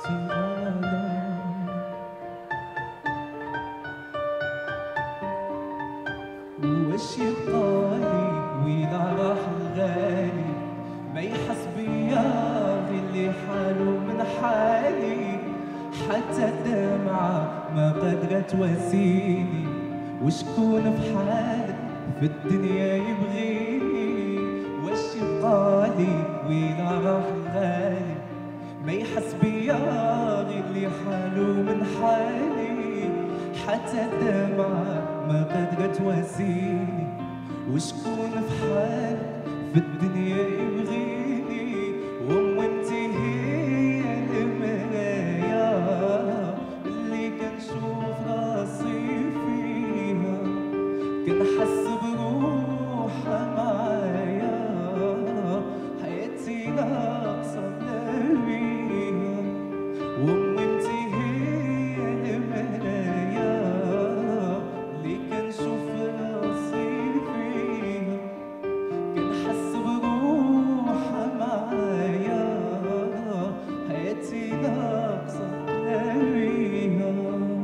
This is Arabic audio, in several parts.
وش يبقالي وإذا راح الغالي ما يحس بيا غير اللي حاله من حالي، حتى الدمعة ما قدرت تواسيني، وشكون في حالك في الدنيا يبغيني. وش يبقالي وإذا راح الغالي ما يحس بيا غير اللي حاله من حالي، حتى الدمعة ما قدرت تواسيني، وشكون في حالك في الدنيا يبغيني. وانتي هي المرايا اللي كنشوف راسي فيها، كنحس بروحها معايا، حياتي ناقصة بلا بيها. وانتي هي المرايا اللي كنشوف راسي فيها، كنحس بروحها معايا، حياتي ناقصة بلا بيها.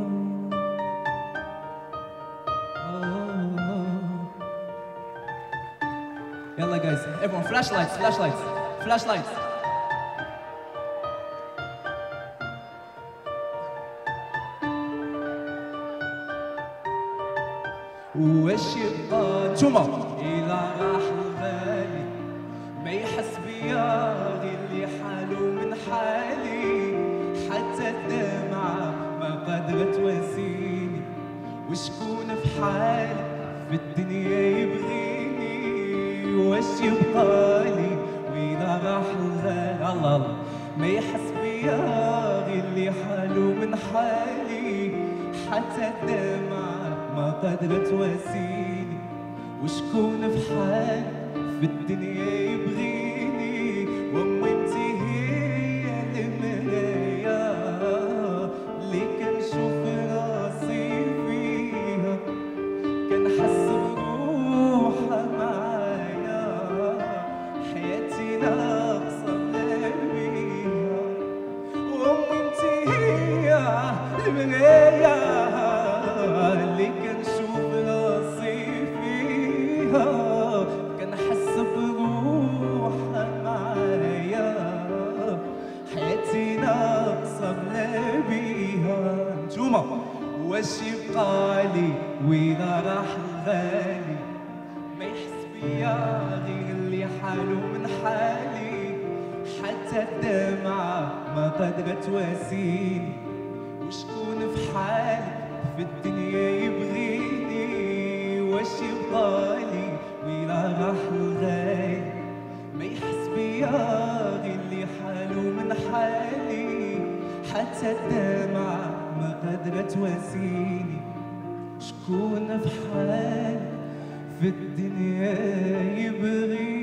يلا guys, everyone flashlights, flashlights, flashlights. وش يبقى نتوما إلا راح الغالي ما يحس بيا غير اللي حاله من حالي، حتى الدمعة ما قدرت تواسيني، وشكون في حالك في الدنيا يبغيني. وش يبقالي وإذا راح الغالي الله الله ما يحس بيا غير اللي حاله من حالي، حتى الدمعة ما قدرت تواسيني، وشكون في حالك في الدنيا يبغيني. وانتي هي المرايا اللي كنشوف راسي فيها، كنحس بروحها معايا، حياتي ناقصة بلا بيها. وانتي هي المرايا اللي كنشوف راسي فيها، كنحس بروحها معايا، حياتي ناقصة بلا بيها. نتوما واش يبقالي وإذا راح الغالي ما يحس بيا غير اللي حاله من حالي، حتى الدمعة ما قدرت تواسيني، وشكون في حالك في الدنيا يبغيني. واش يبقالي وإلا راح الغالي ما يحس بيا غير اللي حاله من حالي، حتى الدمعة ما قدرت تواسيني، شكون في حالك في الدنيا يبغيني.